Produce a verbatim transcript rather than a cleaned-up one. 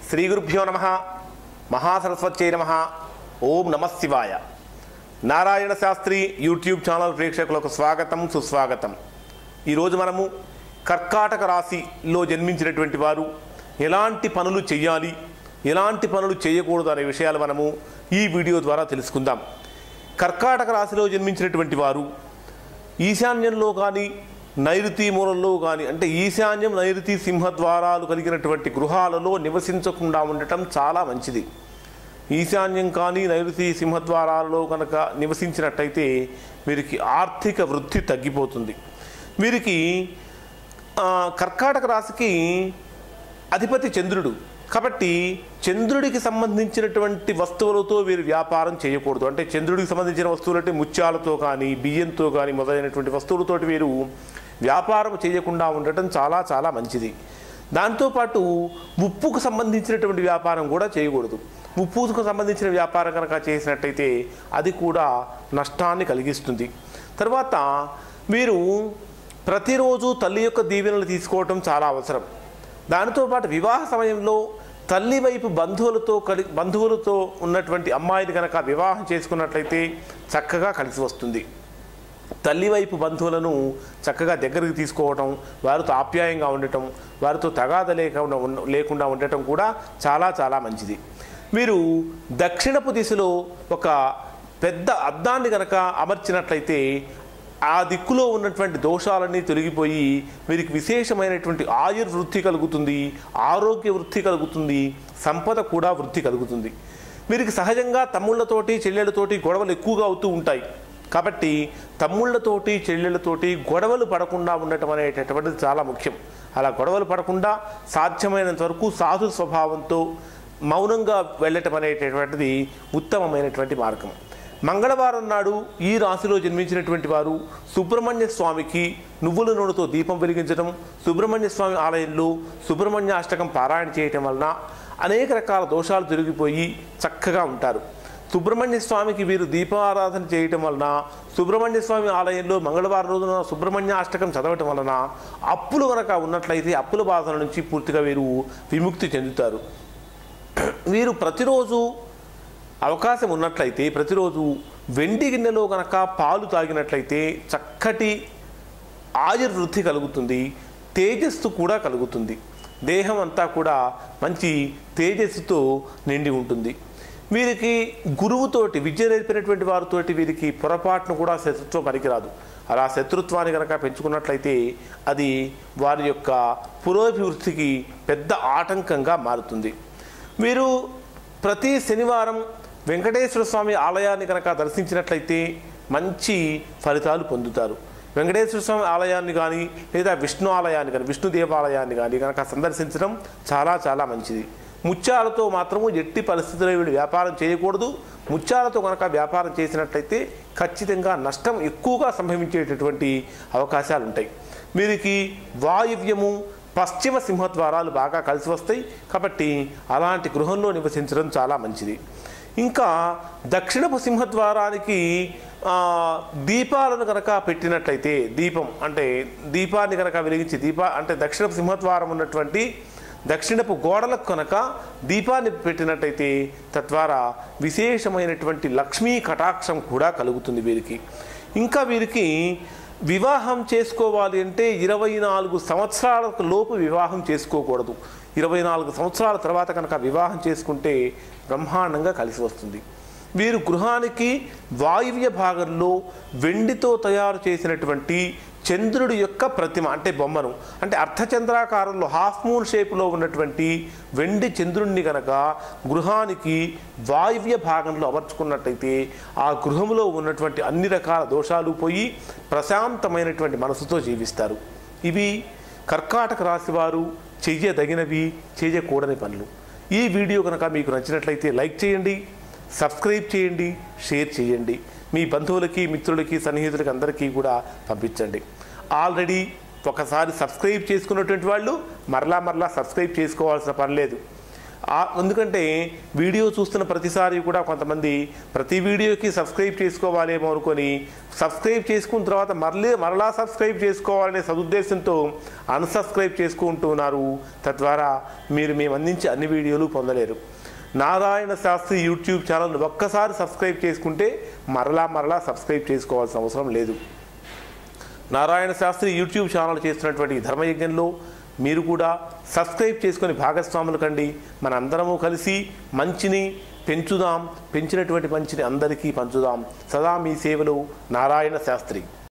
శ్రీ గురుభ్యో నమః మహాసరస్వత్యై నమః ఓం నమః శివాయ. నారాయణ శాస్త్రి యూట్యూబ్ ఛానల్ ప్రేక్షకులకు స్వాగతం సుస్వాగతం. ఈరోజు మనము కర్కాటక రాశిలో జన్మించినటువంటి వారు ఎలాంటి పనులు చేయాలి, ఎలాంటి పనులు చేయకూడదు అనే విషయాలు మనము ఈ వీడియో ద్వారా తెలుసుకుందాం. కర్కాటక రాశిలో జన్మించినటువంటి వారు ఈశాన్యంలో కానీ నైరుతి మూలంలో కానీ అంటే ఈశాన్యం నైరుతి సింహద్వారాలు కలిగినటువంటి గృహాలలో నివసించకుండా ఉండటం చాలా మంచిది. ఈశాన్యం కానీ నైరుతి సింహద్వారాలలో కనుక నివసించినట్టయితే వీరికి ఆర్థిక వృద్ధి తగ్గిపోతుంది. వీరికి కర్కాటక రాశికి అధిపతి చంద్రుడు కాబట్టి చంద్రుడికి సంబంధించినటువంటి వస్తువులతో వీరు వ్యాపారం చేయకూడదు. అంటే చంద్రుడికి సంబంధించిన వస్తువులంటే ముత్యాలతో కానీ బియ్యంతో కానీ మొదలైనటువంటి వస్తువులతోటి వీరు వ్యాపారం చేయకుండా ఉండటం చాలా చాలా మంచిది. దాంతోపాటు ఉప్పుకు సంబంధించినటువంటి వ్యాపారం కూడా చేయకూడదు. ఉప్పుకు సంబంధించిన వ్యాపారం కనుక చేసినట్టయితే అది కూడా నష్టాన్ని కలిగిస్తుంది. తర్వాత మీరు ప్రతిరోజు తల్లి యొక్క దీవెనలు తీసుకోవటం చాలా అవసరం. దానితో పాటు వివాహ సమయంలో తల్లి వైపు బంధువులతో కలి బంధువులతో ఉన్నటువంటి అమ్మాయిని కనుక వివాహం చేసుకున్నట్లయితే చక్కగా కలిసి వస్తుంది. తల్లి వైపు బంధువులను చక్కగా దగ్గరికి తీసుకోవటం, వారితో ఆప్యాయంగా ఉండటం, వారితో తగాద లేకుండా లేకుండా ఉండటం కూడా చాలా చాలా మంచిది. మీరు దక్షిణపు దిశలో ఒక పెద్ద అద్దాన్ని కనుక అమర్చినట్లయితే ఆ దిక్కులో ఉన్నటువంటి దోషాలన్నీ తొలగిపోయి వీరికి విశేషమైనటువంటి ఆయుర్వృద్ధి కలుగుతుంది, ఆరోగ్య వృద్ధి కలుగుతుంది, సంపద కూడా వృద్ధి కలుగుతుంది. వీరికి సహజంగా తమ్ముళ్ళతోటి చెల్లెళ్ళతోటి గొడవలు ఎక్కువగా అవుతూ ఉంటాయి. కాబట్టి తమ్ముళ్ళతోటి చెల్లెళ్ళతోటి గొడవలు పడకుండా ఉండటం అనేటటువంటిది చాలా ముఖ్యం. అలా గొడవలు పడకుండా సాధ్యమైనంత వరకు సాధు స్వభావంతో మౌనంగా వెళ్ళటం అనేటటువంటిది ఉత్తమమైనటువంటి మార్గం. మంగళవారం నాడు ఈ రాశిలో జన్మించినటువంటి వారు సుబ్రహ్మణ్య స్వామికి నువ్వుల నూనెతో దీపం వెలిగించడం, సుబ్రహ్మణ్య స్వామి ఆలయంలో సుబ్రహ్మణ్య అష్టకం పారాయణ చేయటం వలన అనేక రకాల దోషాలు తొలగిపోయి చక్కగా ఉంటారు. సుబ్రహ్మణ్య స్వామికి వీరు దీపారాధన చేయటం వలన, సుబ్రహ్మణ్య స్వామి ఆలయంలో మంగళవారం రోజున సుబ్రహ్మణ్య అష్టకం చదవటం వలన అప్పులు కనుక ఉన్నట్లయితే అప్పుల బాధల నుంచి పూర్తిగా వీరు విముక్తి చెందుతారు. వీరు ప్రతిరోజు అవకాశం ఉన్నట్లయితే ప్రతిరోజు వెండి గిన్నెలో కనుక పాలు తాగినట్లయితే చక్కటి ఆయుర్వృద్ధి కలుగుతుంది, తేజస్సు కూడా కలుగుతుంది. దేహం అంతా కూడా మంచి తేజస్సుతో నిండి ఉంటుంది. వీరికి గురువుతోటి విద్య నేర్పినటువంటి వారితోటి వీరికి పొరపాటును కూడా శత్రుత్వం పనికిరాదు. అలా శత్రుత్వాన్ని కనుక పెంచుకున్నట్లయితే అది వారి యొక్క పురోభివృద్ధికి పెద్ద ఆటంకంగా మారుతుంది. వీరు ప్రతి శనివారం వెంకటేశ్వర స్వామి ఆలయాన్ని కనుక దర్శించినట్లయితే మంచి ఫలితాలు పొందుతారు. వెంకటేశ్వర స్వామి ఆలయాన్ని కానీ లేదా విష్ణు ఆలయాన్ని కానీ విష్ణు దేవాలయాన్ని కానీ కనుక సందర్శించడం చాలా చాలా మంచిది. ముత్యాలతో మాత్రము ఎట్టి పరిస్థితుల్లో వీళ్ళు వ్యాపారం చేయకూడదు. ముత్యాలతో కనుక వ్యాపారం చేసినట్లయితే ఖచ్చితంగా నష్టం ఎక్కువగా సంభవించేటటువంటి అవకాశాలు ఉంటాయి. వీరికి వాయువ్యము పశ్చిమ సింహద్వారాలు బాగా కలిసి వస్తాయి. కాబట్టి అలాంటి గృహంలో నివసించడం చాలా మంచిది. ఇంకా దక్షిణపు సింహద్వారానికి దీపాలను కనుక పెట్టినట్లయితే దీపం అంటే దీపాన్ని కనుక వెలిగించి దీప అంటే దక్షిణపు సింహద్వారం ఉన్నటువంటి దక్షిణపు గోడలకు కనుక దీపాన్ని పెట్టినట్టయితే తద్వారా విశేషమైనటువంటి లక్ష్మీ కటాక్షం కూడా కలుగుతుంది వీరికి. ఇంకా వీరికి వివాహం చేసుకోవాలి అంటే ఇరవై నాలుగు సంవత్సరాలకు లోపు వివాహం చేసుకోకూడదు. ఇరవై నాలుగు సంవత్సరాల తర్వాత కనుక వివాహం చేసుకుంటే బ్రహ్మాండంగా కలిసి వస్తుంది. వీరు గృహానికి వాయువ్య భాగంలో వెండితో తయారు చేసినటువంటి చంద్రుడి యొక్క ప్రతిమ అంటే బొమ్మను అంటే అర్ధచంద్రాకారంలో హాఫ్ మూన్ షేప్లో ఉన్నటువంటి వెండి చంద్రుడిని కనుక గృహానికి వాయువ్య భాగంలో అమర్చుకున్నట్టయితే ఆ గృహంలో ఉన్నటువంటి అన్ని రకాల దోషాలు పోయి ప్రశాంతమైనటువంటి మనసుతో జీవిస్తారు. ఇవి కర్కాటక రాశి వారు చెయ్యదగినవి, చేయకూడని పనులు. ఈ వీడియో కనుక మీకు నచ్చినట్లయితే లైక్ చేయండి, సబ్స్క్రైబ్ చేయండి, షేర్ చేయండి. మీ బంధువులకి మిత్రులకి సన్నిహితులకి అందరికీ కూడా పంపించండి. ఆల్రెడీ ఒకసారి సబ్స్క్రైబ్ చేసుకున్నటువంటి వాళ్ళు మరలా మరలా సబ్స్క్రైబ్ చేసుకోవాల్సిన పని లేదు. ఎందుకంటే వీడియో చూస్తున్న ప్రతిసారి కూడా కొంతమంది ప్రతి వీడియోకి సబ్స్క్రైబ్ చేసుకోవాలేమో అనుకొని సబ్స్క్రైబ్ చేసుకున్న తర్వాత మరలే మరలా సబ్స్క్రైబ్ చేసుకోవాలనే సదుద్దేశంతో అన్సబ్స్క్రైబ్ చేసుకుంటున్నారు. తద్వారా మీరు మేము అందించే అన్ని వీడియోలు పొందలేరు. నారాయణ శాస్త్రి యూట్యూబ్ ఛానల్ ఒక్కసారి సబ్స్క్రైబ్ చేసుకుంటే మరలా మరలా సబ్స్క్రైబ్ చేసుకోవాల్సిన అవసరం లేదు. నారాయణ శాస్త్రి యూట్యూబ్ ఛానల్ చేస్తున్నటువంటి ధర్మయజ్ఞంలో మీరు కూడా సబ్స్క్రైబ్ చేసుకొని భాగస్వాములు కండి. మన అందరము కలిసి మంచిని పెంచుదాం, పెంచినటువంటి మంచిని అందరికీ పంచుదాం. సదా మీ సేవలో నారాయణ శాస్త్రి.